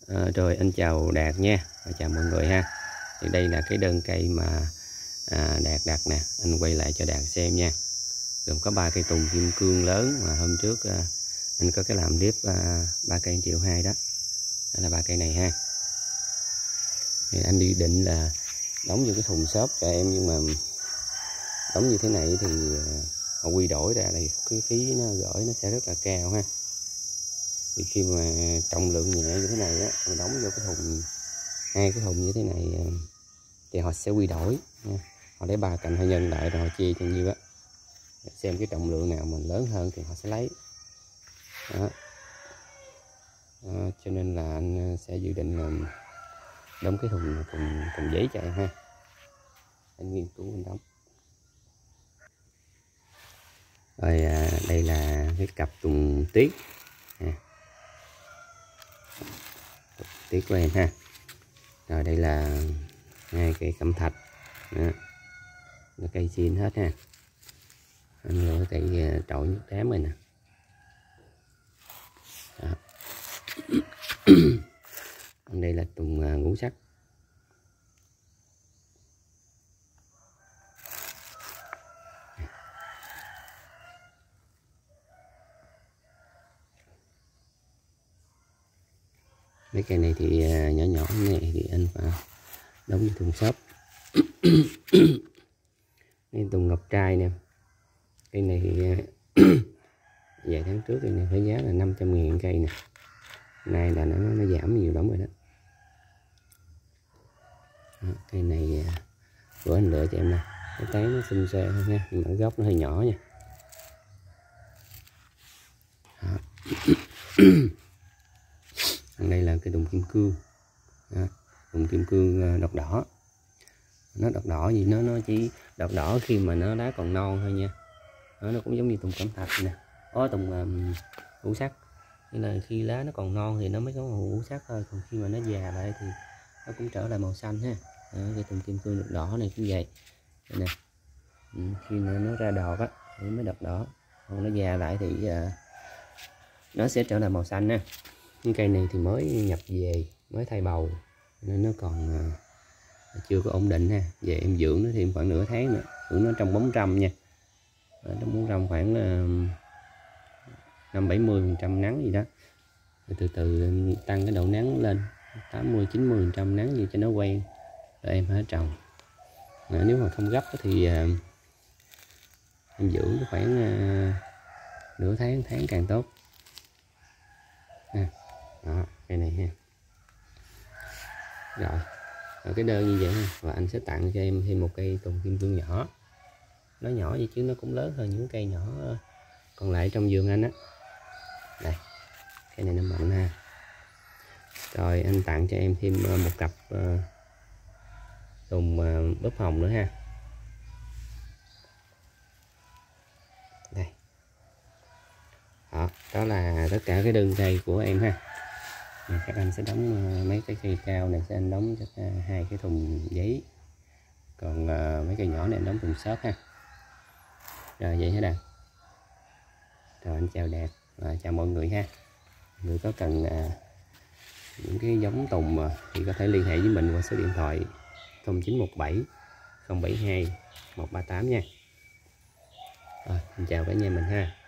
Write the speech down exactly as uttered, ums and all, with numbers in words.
À, rồi anh chào Đạt nha, chào mọi người ha. Thì đây là cái đơn cây mà à, Đạt đặt nè, anh quay lại cho Đạt xem nha. Gồm có ba cây tùng kim cương lớn mà hôm trước à, anh có cái làm clip à, ba cây triệu hai đó. Đó là ba cây này ha. Thì anh đi định là đóng vô cái thùng xốp cho em, nhưng mà đóng như thế này thì họ quy đổi ra thì cái phí nó gửi nó sẽ rất là cao ha. Thì khi mà trọng lượng nhẹ như thế này á, mình đóng vô cái thùng, hai cái thùng như thế này thì họ sẽ quy đổi nha. Họ lấy ba cạnh họ nhân lại rồi họ chia cho nhiêu á, xem cái trọng lượng nào mình lớn hơn thì họ sẽ lấy đó. Đó, cho nên là anh sẽ dự định là đóng cái thùng thùng, thùng giấy cho em ha. Anh nghiên cứu anh đóng rồi. À, đây là cái cặp tùng tiết ha. Tiết của em ha. Rồi đây là hai cây cẩm thạch đó. Là cây xin hết ha. Anh lựa cây trội nhất đám rồi nè. Đây là tùng ngũ sắc. Mấy cây này thì nhỏ nhỏ này thì anh phải đóng với thùng xốp. Đây tùng ngọc trai nè. Cây này vài tháng trước cây này phải giá là năm trăm ngàn cây nè. Nay là nó, nó giảm nhiều lắm rồi đó. Đó, cây này bữa anh lựa cho em nè. Cái tán nó xinh xê thôi nha, nhưng mà gốc nó hơi nhỏ nha. Đây là cái tùng kim cương. Đó, tùng kim cương đọt đỏ. Nó đọt đỏ gì nó nó chỉ đọt đỏ khi mà nó lá còn non thôi nha. Đó, nó cũng giống như tùng cẩm thạch nè. Có tùng um, ngũ sắc. Nên là khi lá nó còn non thì nó mới có màu ngũ sắc thôi, còn khi mà nó già lại thì nó cũng trở lại màu xanh ha. Đó, cái tùng kim cương đọt đỏ này cũng vậy. Đây nè. Ừ, khi mà nó ra đọt á thì mới đọt đỏ, còn nó già lại thì uh, nó sẽ trở lại màu xanh ha. Những cây này thì mới nhập về, mới thay bầu nên nó còn uh, chưa có ổn định ha. Về em dưỡng nó thêm khoảng nửa tháng nữa, dưỡng nó trong bóng râm nha. Ở trong bóng râm khoảng uh, năm bảy mươi phần trăm nắng gì đó, rồi từ từ tăng cái độ nắng lên tám mươi chín mươi phần trăm nắng gì cho nó quen rồi em hãy trồng. À, nếu mà không gấp thì uh, em giữ khoảng uh, nửa tháng tháng càng tốt ha. Đó, cây này ha. Rồi, rồi cái đơn như vậy ha. Và anh sẽ tặng cho em thêm một cây tùng kim cương nhỏ. Nó nhỏ vậy chứ nó cũng lớn hơn những cây nhỏ còn lại trong vườn anh á. Đây, cây này nó mạnh ha. Rồi anh tặng cho em thêm một cặp uh, tùng uh, búp hồng nữa ha. Đây. Đó, đó là tất cả cái đơn cây của em ha. Này, các anh sẽ đóng uh, mấy cái cây cao này sẽ anh đóng cho uh, hai cái thùng giấy. Còn uh, mấy cây nhỏ này anh đóng thùng xốp ha. Rồi vậy hả Đạt. Rồi anh chào Đạt và chào mọi người ha. Người có cần uh, những cái giống tùng uh, thì có thể liên hệ với mình qua số điện thoại không chín một bảy không bảy hai một ba tám nha. Rồi, mình chào cả nhà mình ha.